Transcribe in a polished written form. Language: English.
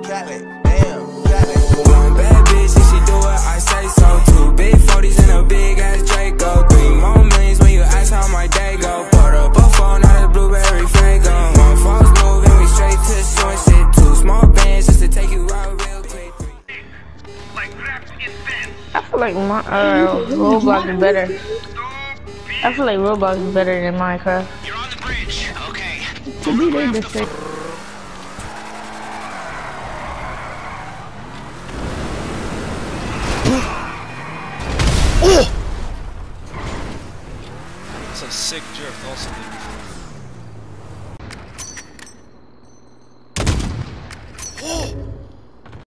Cali, damn, Cali. One bad bitch and she do what I say so. Two big 40s and a big ass Draco. 3 more millions when you ask how my day go. Put up a phone, not a blueberry Fago. One false move and we straight to showing shit. 2 small bands just to take you out real quick. I feel like my Roblox is better. I feel like Roblox is better than Minecraft. You're on the bridge. Okay. To be there, different. It's a sick drift also.